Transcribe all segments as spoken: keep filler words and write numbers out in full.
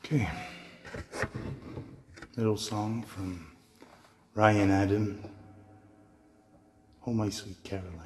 Okay, little song from Ryan Adam, Oh My Sweet Carolina.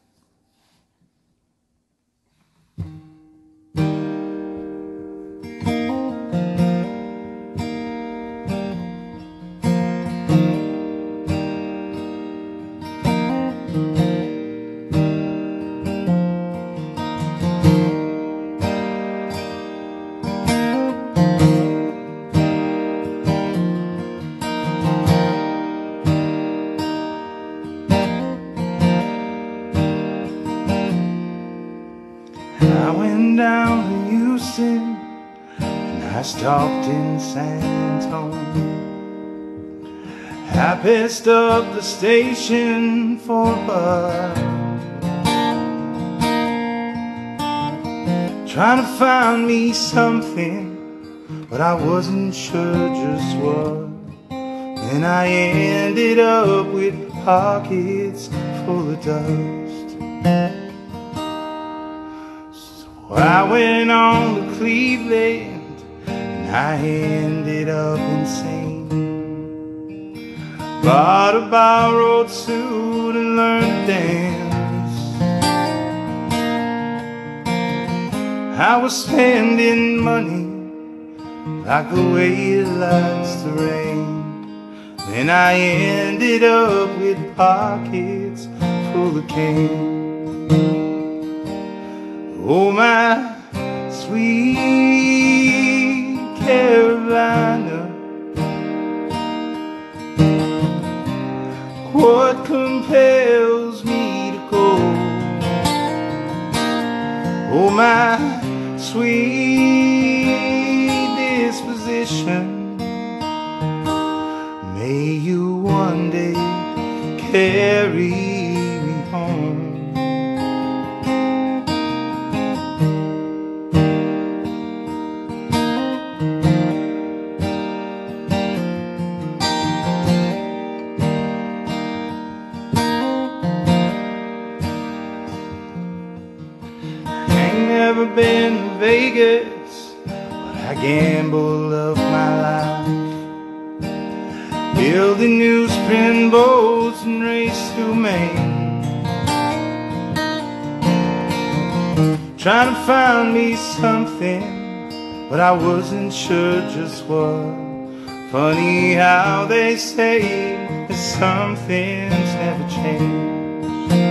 I went down to Houston and I stopped in San Antonio. I passed up the station for a bus, trying to find me something, but I wasn't sure just what. And I ended up with pockets full of dust. I went on to Cleveland and I ended up insane. Bought a borrowed suit and learned to dance. I was spending money like the way it likes to rain. Then I ended up with pockets full of cane. Oh, my sweet Carolina, what compels me to go? Oh, my sweet disposition, may you one day carry me home. Never been to Vegas, but I gambled up my life, building new spin boats and race to Maine, trying to find me something, but I wasn't sure just what. Funny how they say that some things never change.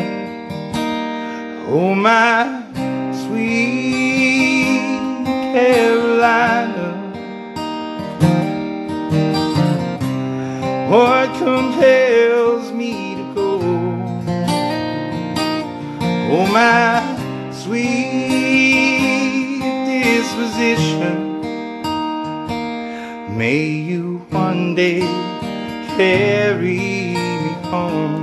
Oh, my sweet Carolina, what compels me to go? Oh, my sweet disposition, may you one day carry me home.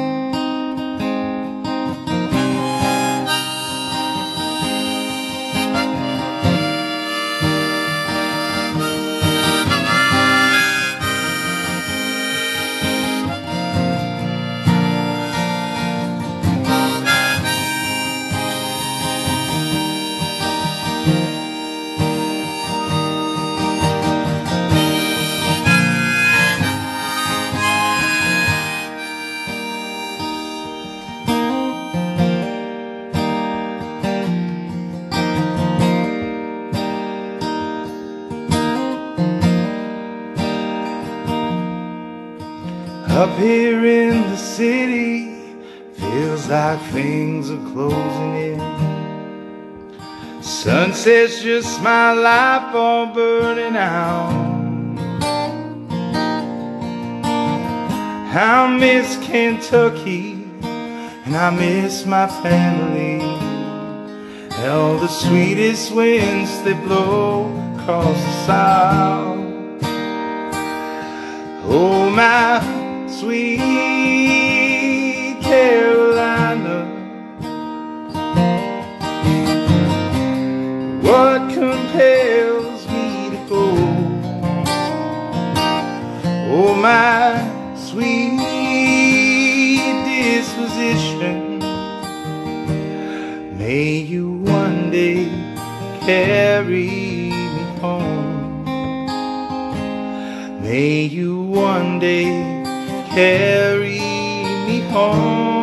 Up here in the city, feels like things are closing in. Sunset's just my life all burning out. I miss Kentucky and I miss my family. Hell, the sweetest winds that blow across the south. Oh, my sweet Carolina, what compels me to go? Oh, my sweet disposition, may you one day carry me home. May you one day carry me home.